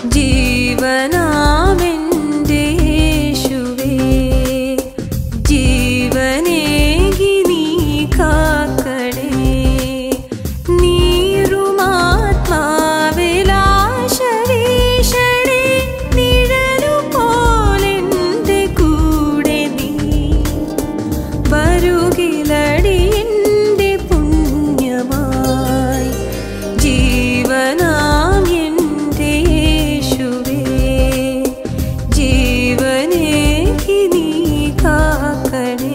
ജീവനാമെൻ്റെ യേശുവേ, ജീവനേകി നീ കാക്കണേ. നീറുമാത്മാവിലാശ വീശണേ, നിഴലുപോലെൻ്റെ കൂടെ നീ വരുകിലടി എൻ്റെ പുണ്യമായി. ജീവനാം എൻ്റെ യേശുവേ, ജീവനേകി നീ കാക്കണേ.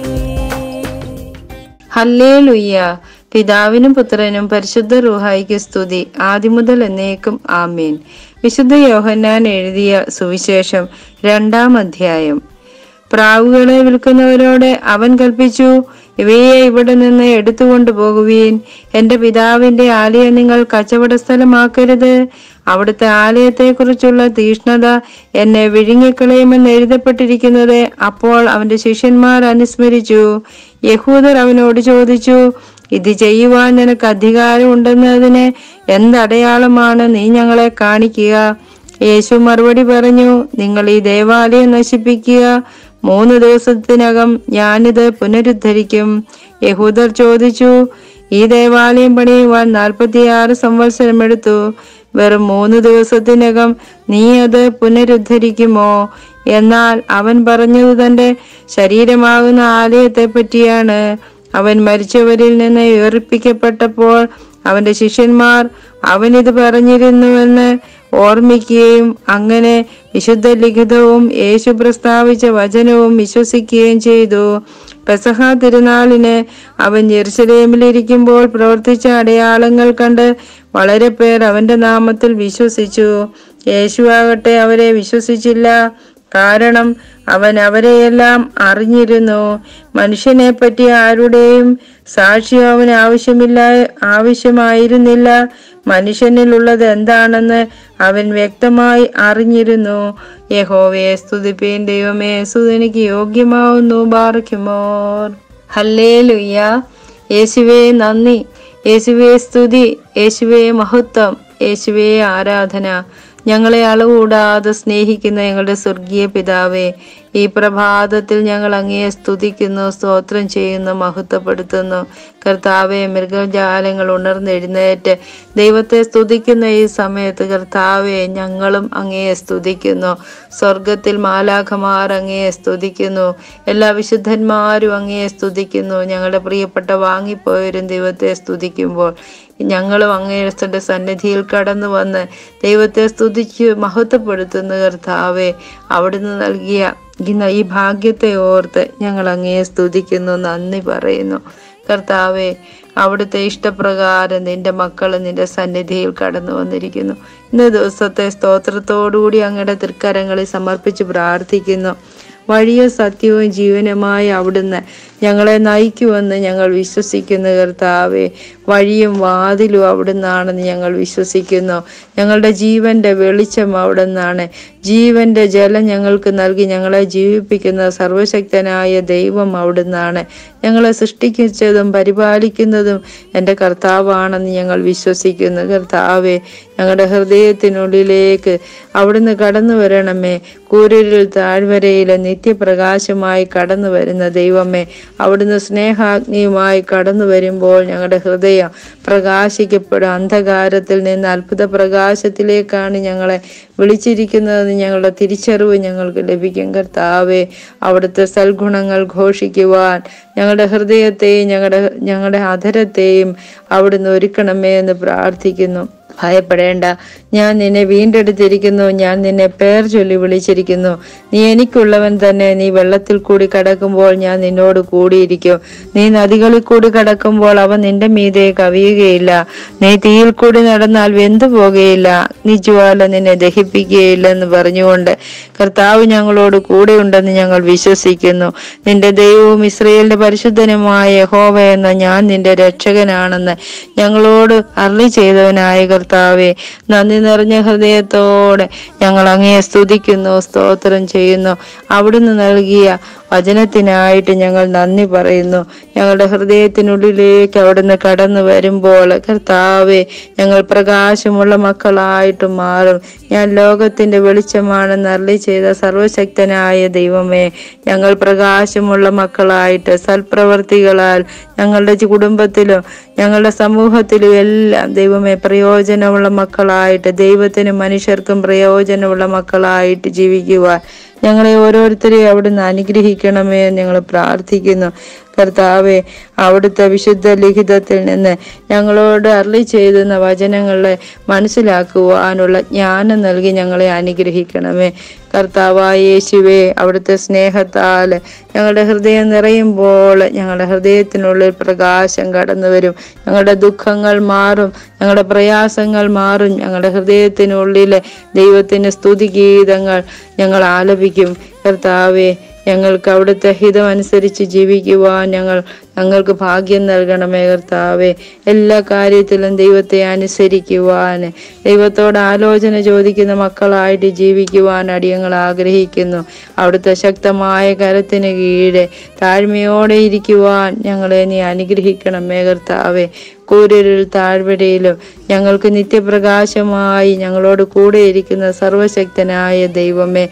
ഹല്ലേലൂയ. പിതാവിനും പുത്രനും പരിശുദ്ധ റൂഹായിക്ക് സ്തുതി, ആദിമുതൽ എന്നേക്കും ആമേൻ. വിശുദ്ധ യോഹന്നാൻ എഴുതിയ സുവിശേഷം 2-ാം അധ്യായം. പ്രാവുകളെ വിൽക്കുന്നവരോട് അവൻ കൽപ്പിച്ചു, ഇവയെ ഇവിടെ നിന്ന് എടുത്തുകൊണ്ടു പോകുവീൻ. എന്റെ പിതാവിന്റെ ആലയം നിങ്ങൾ കച്ചവട സ്ഥലമാക്കരുത്. അവിടുത്തെ ആലയത്തെക്കുറിച്ചുള്ള തീഷ്ണത എന്നെ വിഴുങ്ങിക്കളയുമെന്ന് എഴുതപ്പെട്ടിരിക്കുന്നത്. അപ്പോൾ അവന്റെ ശിഷ്യന്മാർ അനുസ്മരിച്ചു. യഹൂദർ അവനോട് ചോദിച്ചു, ഇത് ചെയ്യുവാൻ നിനക്ക് അധികാരം ഉണ്ടെന്നതിന് എന്തടയാളമാണ് നീ ഞങ്ങളെ കാണിക്കുക? യേശു മറുപടി പറഞ്ഞു, നിങ്ങൾ ഈ ദേവാലയം നശിപ്പിക്കുക, 3 ദിവസത്തിനകം ഞാനിത് പുനരുദ്ധരിക്കും. യഹൂദർ ചോദിച്ചു, ഈ ദേവാലയം പണിയുവാൻ 46 സംവത്സരം എടുത്തു. വെറും 3 ദിവസത്തിനകം നീ അത് പുനരുദ്ധരിക്കുമോ? എന്നാൽ അവൻ പറഞ്ഞത് തന്റെ ശരീരമാകുന്ന ആലയത്തെ പറ്റിയാണ്. അവൻ മരിച്ചവരിൽ നിന്ന് ഉയർപ്പിക്കപ്പെട്ടപ്പോൾ അവന്റെ ശിഷ്യന്മാർ അവനിത് പറഞ്ഞിരുന്നുവെന്ന് ഓർമ്മിക്കുകയും അങ്ങനെ വിശുദ്ധ ലിഖിതവും യേശു പ്രസ്താവിച്ച വചനവും വിശ്വസിക്കുകയും ചെയ്തു. പെസഹ തിരുനാളിന് അവൻ യെരുശലേമിലിരിക്കുമ്പോൾ പ്രവർത്തിച്ച അടയാളങ്ങൾ കണ്ട് വളരെ പേർ അവന്റെ നാമത്തിൽ വിശ്വസിച്ചു. യേശു ആകട്ടെ അവരെ വിശ്വസിച്ചില്ല, കാരണം അവൻ അവരെയെല്ലാം അറിഞ്ഞിരുന്നു. മനുഷ്യനെ പറ്റി ആരുടെയും സാക്ഷ്യം അവന് ആവശ്യമായിരുന്നില്ല. മനുഷ്യനിലുള്ളത് എന്താണെന്ന് അവൻ വ്യക്തമായി അറിഞ്ഞിരുന്നു. യഹോവയെ സ്തുതിപ്പീൻ, ദൈവമേ സ്തുതിക്ക് യോഗ്യമാവുന്നു. ബാറക്കുമോർ. ഹല്ലേലൂയ. യേശുവേ നന്ദി, യേശുവേ സ്തുതി, യേശുവേ മഹത്വം, യേശുവേ ആരാധന. ഞങ്ങളെ അളവുകൂടാതെ സ്നേഹിക്കുന്ന ഞങ്ങളുടെ സ്വർഗീയ പിതാവേ, ഈ പ്രഭാതത്തിൽ ഞങ്ങൾ അങ്ങയെ സ്തുതിക്കുന്നു, സ്തോത്രം ചെയ്യുന്നു, മഹത്വപ്പെടുത്തുന്നു. കർത്താവെ, മൃഗജാലങ്ങൾ ഉണർന്നെഴുന്നേറ്റ് ദൈവത്തെ സ്തുതിക്കുന്ന ഈ സമയത്ത് കർത്താവെ, ഞങ്ങളും അങ്ങയെ സ്തുതിക്കുന്നു. സ്വർഗത്തിൽ മാലാഖമാർ അങ്ങയെ സ്തുതിക്കുന്നു, എല്ലാ വിശുദ്ധന്മാരും അങ്ങയെ സ്തുതിക്കുന്നു. ഞങ്ങളുടെ പ്രിയപ്പെട്ട വാങ്ങിപ്പോയവരും ദൈവത്തെ സ്തുതിക്കുമ്പോൾ ഞങ്ങളും അങ്ങയുടെ സന്നിധിയിൽ കടന്നു വന്ന് ദൈവത്തെ സ്തുതിച്ച് മഹത്വപ്പെടുത്തുന്നു. കർത്താവെ, അവിടുന്ന് നൽകിയ ഈ ഭാഗ്യത്തെ ഓർത്ത് ഞങ്ങൾ അങ്ങയെ സ്തുതിക്കുന്നു, നന്ദി പറയുന്നു. കർത്താവെ, അവിടുത്തെ ഇഷ്ടപ്രകാരം നിന്റെ മക്കൾ നിന്റെ സന്നിധിയിൽ കടന്നു വന്നിരിക്കുന്നു. ഇന്ന് ദിവസത്തെ സ്തോത്രത്തോടുകൂടി അങ്ങയുടെ തൃക്കരങ്ങളിൽ സമർപ്പിച്ച് പ്രാർത്ഥിക്കുന്നു. വഴിയും സത്യവും ജീവനുമായി അവിടുന്ന് ഞങ്ങളെ നയിക്കുമെന്ന് ഞങ്ങൾ വിശ്വസിക്കുന്നു. കർത്താവെ, വഴിയും വാതിലും അവിടുന്നാണെന്ന് ഞങ്ങൾ വിശ്വസിക്കുന്നു. ഞങ്ങളുടെ ജീവന്റെ വെളിച്ചം അവിടുന്നാണ്. ജീവന്റെ ജലം ഞങ്ങൾക്ക് നൽകി ഞങ്ങളെ ജീവിപ്പിക്കുന്ന സർവശക്തനായ ദൈവം അവിടുന്നാണ്. ഞങ്ങളെ സൃഷ്ടിച്ചതും പരിപാലിക്കുന്നതും എൻ്റെ കർത്താവാണെന്ന് ഞങ്ങൾ വിശ്വസിക്കുന്നു. കർത്താവെ, ഞങ്ങളുടെ ഹൃദയത്തിനുള്ളിലേക്ക് അവിടുന്ന് കടന്നു വരണമേ. കൂരിരുൾ താഴ്വരയിലെ നിത്യപ്രകാശമായി കടന്നു വരുന്ന ദൈവമേ, അവിടുന്ന് സ്നേഹാഗ്നിയുമായി കടന്നു വരുമ്പോൾ ഞങ്ങളുടെ ഹൃദയം പ്രകാശിക്കപ്പെടും. അന്ധകാരത്തിൽ നിന്ന് അത്ഭുത പ്രകാശത്തിലേക്കാണ് ഞങ്ങളെ വിളിച്ചിരിക്കുന്നതെന്ന് ഞങ്ങളുടെ തിരിച്ചറിവ് ഞങ്ങൾക്ക് ലഭിക്കും. കർത്താവെ, അവിടുത്തെ സൽഗുണങ്ങൾ ഘോഷിക്കുവാൻ ഞങ്ങളുടെ ഹൃദയത്തെയും ഞങ്ങളുടെ അധരത്തെയും അവിടുന്ന് ഒരുക്കണമേ എന്ന് പ്രാർത്ഥിക്കുന്നു. ഭയപ്പെടേണ്ട, ഞാൻ നിന്നെ വീണ്ടെടുത്തിരിക്കുന്നു, ഞാൻ നിന്നെ പേർ ചൊല്ലി വിളിച്ചിരിക്കുന്നു. നീ എനിക്കുള്ളവൻ തന്നെ. നീ വെള്ളത്തിൽ കൂടി കടക്കുമ്പോൾ ഞാൻ നിന്നോട് കൂടിയിരിക്കും. നീ നദികളിൽ കൂടി കടക്കുമ്പോൾ അവ നിന്റെ മീതെ കവിയുകയില്ല. നീ തീയിൽ കൂടി നടന്നാൽ വെന്തു പോകുകയില്ല, അഗ്നിജ്വാല നിന്നെ ദഹിപ്പിക്കുകയില്ലെന്ന് പറഞ്ഞുകൊണ്ട് കർത്താവ് ഞങ്ങളോട് കൂടെയുണ്ടെന്ന് ഞങ്ങൾ വിശ്വസിക്കുന്നു. നിന്റെ ദൈവവും ഇസ്രായേലിന്റെ പരിശുദ്ധനുമായ യഹോവ എന്ന ഞാൻ നിന്റെ രക്ഷകനാണെന്ന് ഞങ്ങളോട് അരുളി ചെയ്തവനായ കർത്താവെ. നന്ദി നിറഞ്ഞ ഹൃദയത്തോടെ ഞങ്ങൾ അങ്ങയെ സ്തുതിക്കുന്നു, സ്തോത്രം ചെയ്യുന്നു. അവിടുന്ന് നൽകിയ വചനത്തിനായിട്ട് ഞങ്ങൾ നന്ദി പറയുന്നു. ഞങ്ങളുടെ ഹൃദയത്തിനുള്ളിലേക്ക് അവിടുന്ന് കടന്നു വരുമ്പോൾ കർത്താവെ, ഞങ്ങൾ പ്രകാശമുള്ള മക്കളായിട്ട് മാറും. ഞാൻ ലോകത്തിന്റെ വെളിച്ചമാണെന്ന് അരുളി ചെയ്ത സർവശക്തനായ ദൈവമേ, ഞങ്ങൾ പ്രകാശമുള്ള മക്കളായിട്ട് സൽപ്രവർത്തികളാൽ ഞങ്ങളുടെ കുടുംബത്തിലും ഞങ്ങളുടെ സമൂഹത്തിലും എല്ലാം ദൈവമേ പ്രയോജനമുള്ള മക്കളായിട്ട്, ദൈവത്തിനും മനുഷ്യർക്കും പ്രയോജനമുള്ള മക്കളായിട്ട് ജീവിക്കുവാൻ ഞങ്ങളെ ഓരോരുത്തരെയും അവിടുന്ന് അനുഗ്രഹിക്കണമേ എന്ന് ഞങ്ങൾ പ്രാർത്ഥിക്കുന്നു. കർത്താവെ, അവിടുത്തെ വിശുദ്ധ ലിഖിതത്തിൽ നിന്ന് ഞങ്ങളോട് അരുളി ചെയ്യുന്ന വചനങ്ങളെ മനസ്സിലാക്കുവാനുള്ള ജ്ഞാനം നൽകി ഞങ്ങളെ അനുഗ്രഹിക്കണമേ. കർത്താവായ യേശുവേ, അവിടുത്തെ സ്നേഹത്താൽ ഞങ്ങളുടെ ഹൃദയം നിറയുമ്പോൾ ഞങ്ങളുടെ ഹൃദയത്തിനുള്ളിൽ പ്രകാശം കടന്നു വരും. ഞങ്ങളുടെ ദുഃഖങ്ങൾ മാറും, ഞങ്ങളുടെ പ്രയാസങ്ങൾ മാറും. ഞങ്ങളുടെ ഹൃദയത്തിനുള്ളിലെ ദൈവത്തിന് സ്തുതിഗീതങ്ങൾ ഞങ്ങൾ ആലപിക്കും. കർത്താവെ, ഞങ്ങൾക്ക് അവിടുത്തെ ഹിതമനുസരിച്ച് ജീവിക്കുവാൻ ഞങ്ങൾക്ക് ഭാഗ്യം നൽകണമേ കർത്താവെ. എല്ലാ കാര്യത്തിലും ദൈവത്തെ അനുസരിക്കുവാൻ, ദൈവത്തോട് ആലോചന ചോദിക്കുന്ന മക്കളായിട്ട് ജീവിക്കുവാൻ അടിയങ്ങൾ ആഗ്രഹിക്കുന്നു. അവിടുത്തെ ശക്തമായ കരത്തിന് കീഴെ താഴ്മയോടെ ഇരിക്കുവാൻ ഞങ്ങളെ നീ അനുഗ്രഹിക്കണമേ കർത്താവെ. കൂരിരുൾ താഴ്വരയിലും ഞങ്ങൾക്ക് നിത്യപ്രകാശമായി ഞങ്ങളോട് കൂടെ ഇരിക്കുന്ന സർവശക്തനായ ദൈവമേ,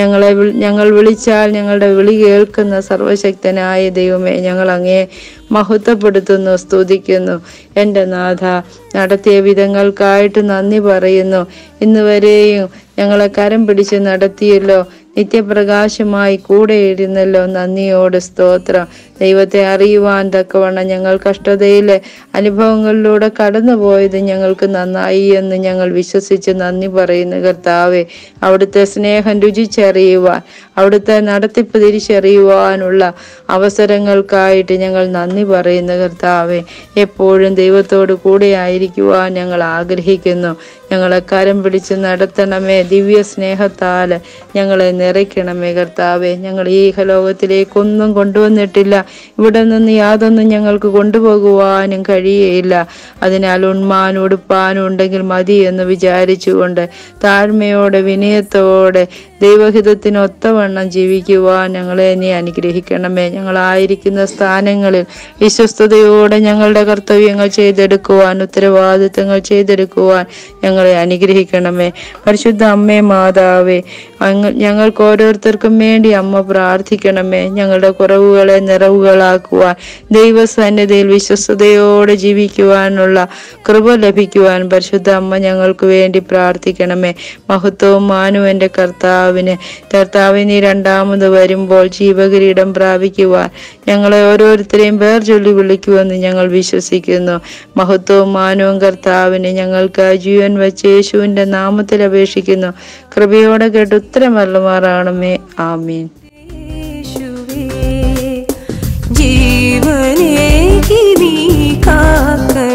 ഞങ്ങൾ വിളിച്ചാൽ ഞങ്ങളുടെ വിളി കേൾക്കുന്ന സർവശക്തനായ ദൈവമേ, ഞങ്ങൾ അങ്ങേ മഹത്വപ്പെടുത്തുന്നു, സ്തുതിക്കുന്നു. എൻ്റെ നാഥ, നടത്തിയ വിധങ്ങൾക്കായിട്ട് നന്ദി പറയുന്നു. ഇന്നുവരെയും ഞങ്ങളെ കരം പിടിച്ച് നടത്തിയല്ലോ, നിത്യപ്രകാശമായി കൂടെ ഇരുന്നല്ലോ. നന്ദിയോട് സ്തോത്രം. ദൈവത്തെ അറിയുവാൻ തക്കവണ്ണം ഞങ്ങൾ കഷ്ടതയിലെ അനുഭവങ്ങളിലൂടെ കടന്നുപോയത് ഞങ്ങൾക്ക് നന്നായി എന്ന് ഞങ്ങൾ വിശ്വസിച്ച് നന്ദി പറയുന്നു കർത്താവെ. അവിടുത്തെ സ്നേഹം രുചിച്ചറിയുവാൻ, അവിടുത്തെ നടത്തിപ്പ് തിരിച്ചറിയുവാനുള്ള അവസരങ്ങൾക്കായിട്ട് ഞങ്ങൾ നന്ദി പറയുന്നു കർത്താവെ. എപ്പോഴും ദൈവത്തോട് കൂടെ ആയിരിക്കുവാൻ ഞങ്ങൾ ആഗ്രഹിക്കുന്നു. ഞങ്ങളെ കരം പിടിച്ച് നടത്തണമേ. ദിവ്യ സ്നേഹത്താൽ ഞങ്ങളെ നിറയ്ക്കണമേ കർത്താവെ. ഞങ്ങൾ ഈ ലോകത്തിലേക്കൊന്നും കൊണ്ടുവന്നിട്ടില്ല. ഇവിടെ നിന്ന് യാതൊന്നും ഞങ്ങൾക്ക് കൊണ്ടുപോകുവാനും കഴിയുകയില്ല. അതിനാൽ ഉണ്മാനും ഉടുപ്പാനും ഉണ്ടെങ്കിൽ മതി എന്ന് വിചാരിച്ചുകൊണ്ട് താഴ്മയോടെ വിനയത്തോടെ ദൈവഹിതത്തിന് ഒത്തവണ്ണം ജീവിക്കുവാൻ ഞങ്ങളെ നീ അനുഗ്രഹിക്കണമേ. ഞങ്ങളായിരിക്കുന്ന സ്ഥാനങ്ങളിൽ വിശ്വസ്തയോടെ ഞങ്ങളുടെ കർത്തവ്യങ്ങൾ ചെയ്തെടുക്കുവാൻ, ഉത്തരവാദിത്തങ്ങൾ ചെയ്തെടുക്കുവാൻ ഞങ്ങളെ അനുഗ്രഹിക്കണമേ. പരിശുദ്ധ അമ്മേ മാതാവേ, ഞങ്ങൾക്ക് ഓരോരുത്തർക്കും വേണ്ടി അമ്മ പ്രാർത്ഥിക്കണമേ. ഞങ്ങളുടെ കുറവുകളെ നിറവുകളാക്കുവാൻ, ദൈവസന്നിധിയിൽ വിശ്വസ്തയോടെ ജീവിക്കുവാനുള്ള കൃപ ലഭിക്കുവാൻ പരിശുദ്ധ അമ്മ ഞങ്ങൾക്ക് വേണ്ടി പ്രാർത്ഥിക്കണമേ. മഹത്വവും മാനവും എൻ്റെ കർത്താവിനെ നീ രണ്ടാമത് വരുമ്പോൾ ജീവകിരീടം പ്രാപിക്കുവാൻ ഞങ്ങളെ ഓരോരുത്തരെയും പേർ ചൊല്ലി വിളിക്കുമെന്ന് ഞങ്ങൾ വിശ്വസിക്കുന്നു. മഹത്വവും മാനവും കർത്താവിനെ ഞങ്ങൾക്ക് ജീവൻ വച്ച് യേശുവിന്റെ നാമത്തിൽ അപേക്ഷിക്കുന്നു. കൃപയോടെ കേട്ട് ഉത്തരമരുളുമാറാകണമേ. ആമീൻ. ജീവനേ നീ കാക്ക